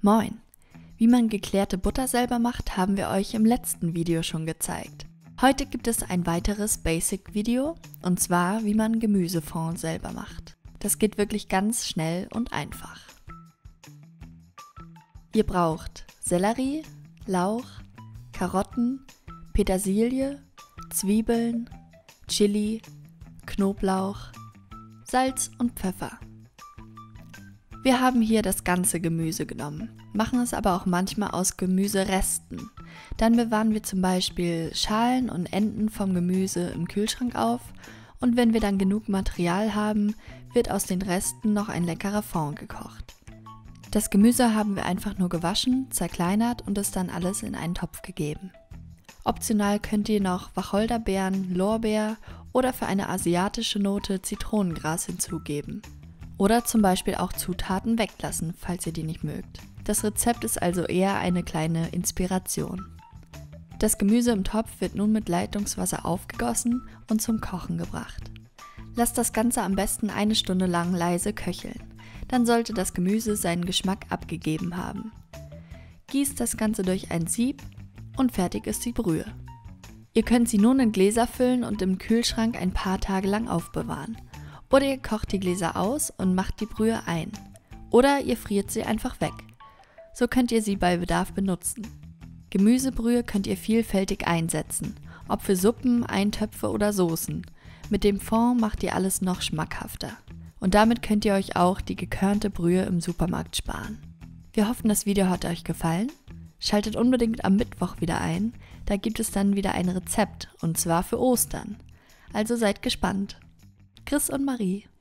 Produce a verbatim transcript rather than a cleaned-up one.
Moin! Wie man geklärte Butter selber macht, haben wir euch im letzten Video schon gezeigt. Heute gibt es ein weiteres Basic-Video, und zwar wie man Gemüsefond selber macht. Das geht wirklich ganz schnell und einfach. Ihr braucht Sellerie, Lauch, Karotten, Petersilie, Zwiebeln, Chili, Knoblauch, Salz und Pfeffer. Wir haben hier das ganze Gemüse genommen, machen es aber auch manchmal aus Gemüseresten. Dann bewahren wir zum Beispiel Schalen und Enden vom Gemüse im Kühlschrank auf und wenn wir dann genug Material haben, wird aus den Resten noch ein leckerer Fond gekocht. Das Gemüse haben wir einfach nur gewaschen, zerkleinert und es dann alles in einen Topf gegeben. Optional könnt ihr noch Wacholderbeeren, Lorbeer oder für eine asiatische Note Zitronengras hinzugeben. Oder zum Beispiel auch Zutaten weglassen, falls ihr die nicht mögt. Das Rezept ist also eher eine kleine Inspiration. Das Gemüse im Topf wird nun mit Leitungswasser aufgegossen und zum Kochen gebracht. Lasst das Ganze am besten eine Stunde lang leise köcheln. Dann sollte das Gemüse seinen Geschmack abgegeben haben. Gießt das Ganze durch ein Sieb und fertig ist die Brühe. Ihr könnt sie nun in Gläser füllen und im Kühlschrank ein paar Tage lang aufbewahren. Oder ihr kocht die Gläser aus und macht die Brühe ein. Oder ihr friert sie einfach weg. So könnt ihr sie bei Bedarf benutzen. Gemüsebrühe könnt ihr vielfältig einsetzen, ob für Suppen, Eintöpfe oder Soßen. Mit dem Fond macht ihr alles noch schmackhafter. Und damit könnt ihr euch auch die gekörnte Brühe im Supermarkt sparen. Wir hoffen, das Video hat euch gefallen. Schaltet unbedingt am Mittwoch wieder ein, da gibt es dann wieder ein Rezept, und zwar für Ostern. Also seid gespannt. Chris und Marie.